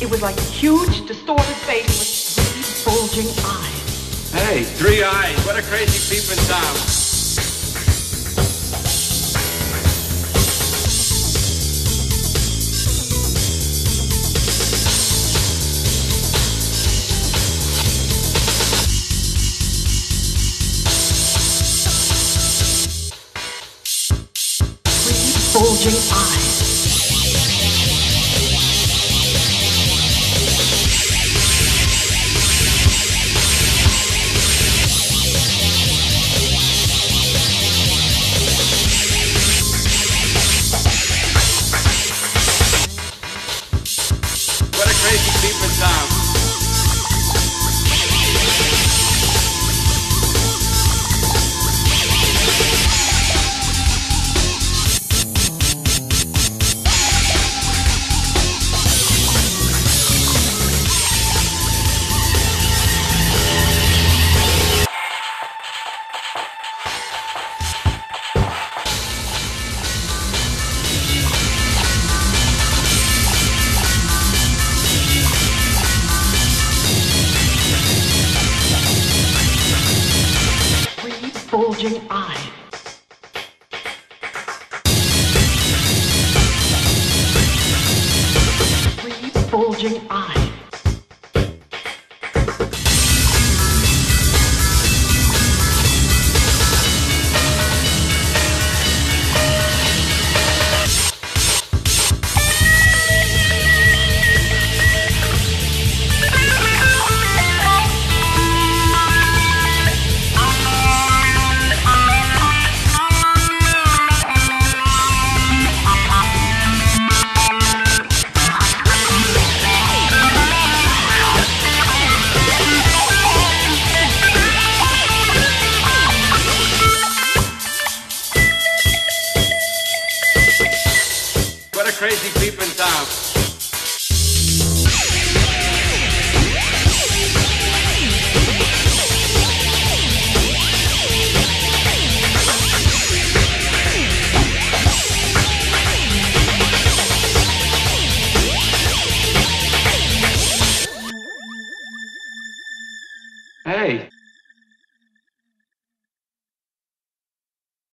It was like a huge, distorted face with three bulging eyes. Hey, 3 eyes. What a crazy peeping Tom. Bulging eyes. What a crazy peeping Tom. Bulging eyes. Three bulging eyes. What a crazy peeping Tom.